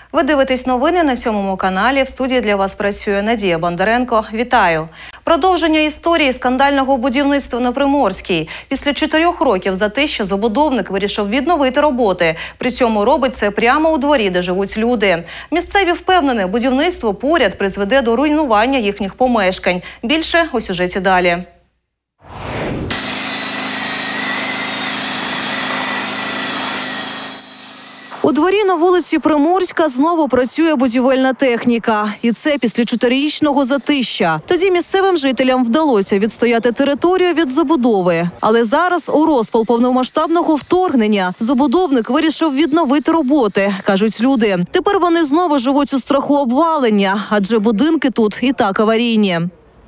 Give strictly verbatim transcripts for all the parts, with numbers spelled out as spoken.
Ви дивитесь новини на сьомому каналі. В студії для вас працює Надія Бондаренко. Вітаю! Продовження історії скандального будівництва на Приморській. Після чотирьох років затища забудовник вирішив відновити роботи. При цьому робить це прямо у дворі, де живуть люди. Місцеві впевнені, будівництво поряд призведе до руйнування їхніх помешкань. Більше у сюжеті далі. У дворі на вулиці Приморська знову працює будівельна техніка. І це після чотирирічного затища. Тоді місцевим жителям вдалося відстояти територію від забудови. Але зараз, у розпал повномасштабного вторгнення, забудовник вирішив відновити роботи, кажуть люди. Тепер вони знову живуть у страху обвалення, адже будинки тут і так аварійні.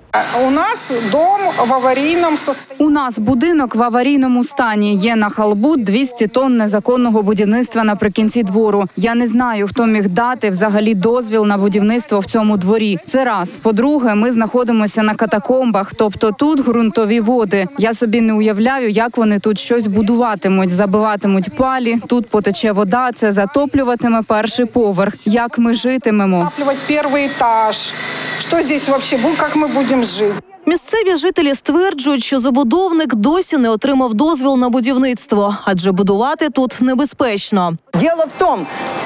У нас дом в аварійному стані. У нас будинок в аварійному стані. Є на халбут двісті тонн незаконного будівництва наприкінці двору. Я не знаю, хто міг дати взагалі дозвіл на будівництво в цьому дворі. Це раз. По-друге, ми знаходимося на катакомбах, тобто тут ґрунтові води. Я собі не уявляю, як вони тут щось будуватимуть, забиватимуть палі, тут потече вода, це затоплюватиме перший поверх. Як ми житимемо? Затоплювати перший етаж. Що тут взагалі буде, як ми будемо жити? Місцеві жителі стверджують, що забудовник досі не отримав дозвіл на будівництво, адже будувати тут небезпечно. Діло в тому,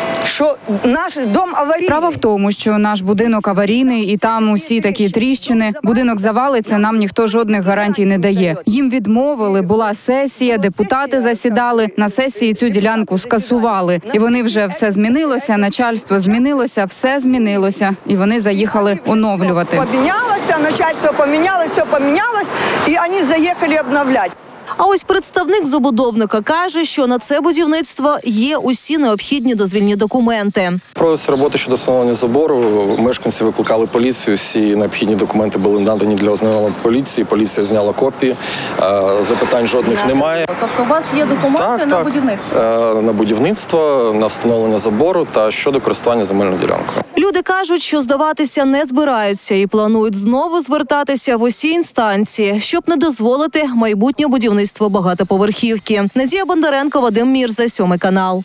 що наш дом аварійний. Справа в тому, що наш будинок аварійний, і там усі такі тріщини. Будинок завалиться, нам ніхто жодних гарантій не дає. Їм відмовили, була сесія, депутати засідали, на сесії цю ділянку скасували. І вони вже все змінилося, начальство змінилося, все змінилося. І вони заїхали оновлювати. Помінялося, начальство помінялося, все помінялось, і вони заїхали обновляти. А ось представник забудовника каже, що на це будівництво є усі необхідні дозвільні документи. Проводиться роботи щодо встановлення забору. Мешканці викликали поліцію, всі необхідні документи були надані для ознайомлення поліції. Поліція зняла копії, запитань жодних немає. Тобто у вас є документи так, на так. будівництво? На будівництво, на встановлення забору та щодо користування земельною ділянкою. Люди кажуть, що здаватися не збираються і планують знову звертатися в усі інстанції, щоб не дозволити майбутнє будівництво багатоповерхівки. Надія Бондаренко, Вадим Мірза, сьомий канал.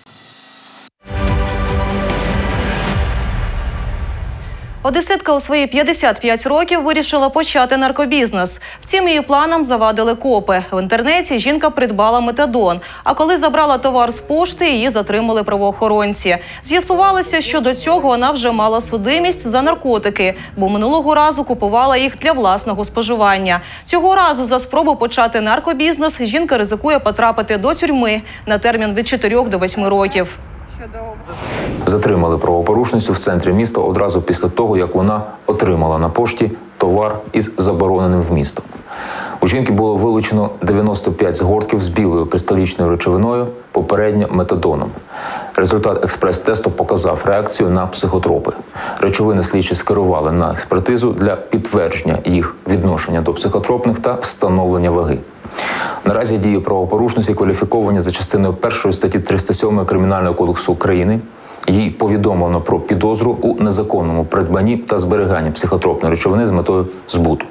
Одеситка у свої п'ятдесят п'ять років вирішила почати наркобізнес. Втім, її планам завадили копи. В інтернеті жінка придбала метадон, а коли забрала товар з пошти, її затримали правоохоронці. З'ясувалося, що до цього вона вже мала судимість за наркотики, бо минулого разу купувала їх для власного споживання. Цього разу за спробу почати наркобізнес жінка ризикує потрапити до тюрми на термін від чотирьох до восьми років. Затримали правопорушницю в центрі міста одразу після того, як вона отримала на пошті товар із забороненим вмістом. У жінки було вилучено дев'яносто п'ять згортків з білою кристалічною речовиною, попередньо метадоном. Результат експрес-тесту показав реакцію на психотропи. Речовини слідчі скерували на експертизу для підтвердження їх відношення до психотропних та встановлення ваги. Наразі дії правопорушниці кваліфіковані за частиною першої статті триста сьомої Кримінального кодексу України. Їй повідомлено про підозру у незаконному придбанні та зберіганні психотропної речовини з метою збуту.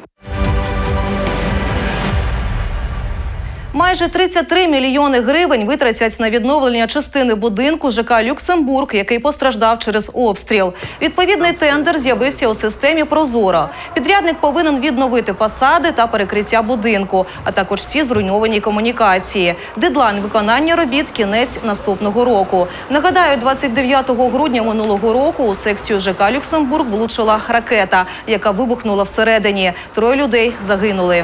Майже тридцять три мільйони гривень витратять на відновлення частини будинку ЖК «Люксембург», який постраждав через обстріл. Відповідний тендер з'явився у системі «Прозоро». Підрядник повинен відновити фасади та перекриття будинку, а також всі зруйновані комунікації. Дедлайн виконання робіт – кінець наступного року. Нагадаю, двадцять дев'ятого грудня минулого року у секцію ЖК «Люксембург» влучила ракета, яка вибухнула всередині. Троє людей загинули.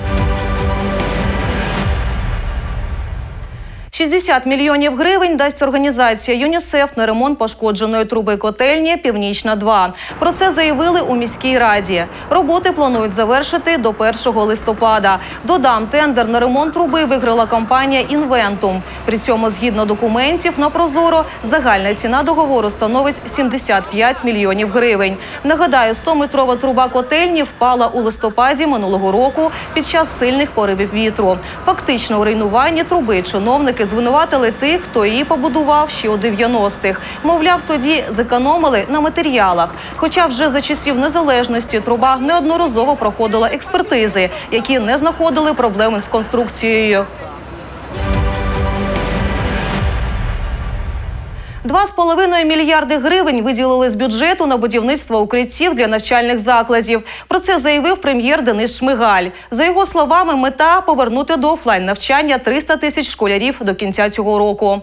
шістдесят мільйонів гривень дасть організація ЮНІСЕФ на ремонт пошкодженої труби котельні «Північна-два». Про це заявили у міській раді. Роботи планують завершити до першого листопада. Додам, тендер на ремонт труби виграла компанія «Інвентум». При цьому, згідно документів на «Прозоро», загальна ціна договору становить сімдесят п'ять мільйонів гривень. Нагадаю, стометрова труба котельні впала у листопаді минулого року під час сильних поривів вітру. Фактично у руйнуванні труби чиновники звинуватили тих, хто її побудував ще у дев'яностих. Мовляв, тоді зекономили на матеріалах. Хоча вже за часів незалежності труба неодноразово проходила експертизи, які не знаходили проблеми з конструкцією. два з половиною мільярди гривень виділили з бюджету на будівництво укриттів для навчальних закладів. Про це заявив прем'єр Денис Шмигаль. За його словами, мета – повернути до офлайн-навчання триста тисяч школярів до кінця цього року.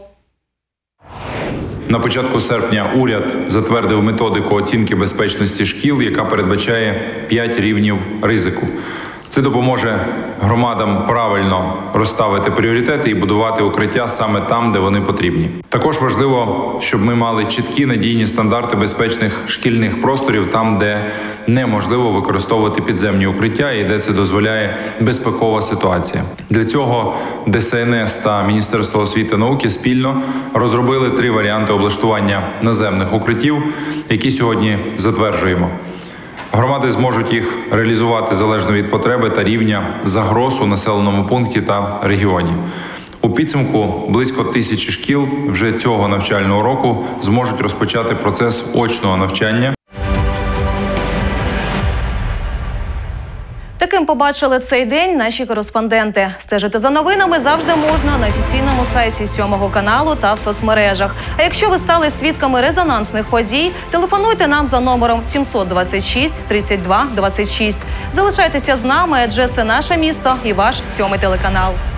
На початку серпня уряд затвердив методику оцінки безпечності шкіл, яка передбачає п'ять рівнів ризику. Це допоможе громадам правильно розставити пріоритети і будувати укриття саме там, де вони потрібні. Також важливо, щоб ми мали чіткі надійні стандарти безпечних шкільних просторів там, де неможливо використовувати підземні укриття і де це дозволяє безпекова ситуація. Для цього Д С Н С та Міністерство освіти та науки спільно розробили три варіанти облаштування наземних укриттів, які сьогодні затверджуємо. Громади зможуть їх реалізувати залежно від потреби та рівня загроз у населеному пункті та регіоні. У підсумку близько тисячі шкіл вже цього навчального року зможуть розпочати процес очного навчання. Таким побачили цей день наші кореспонденти. Стежити за новинами завжди можна на офіційному сайті сьомого каналу та в соцмережах. А якщо ви стали свідками резонансних подій, телефонуйте нам за номером сімсот двадцять шість тридцять два двадцять шість. Залишайтеся з нами, адже це наше місто і ваш сьомий телеканал.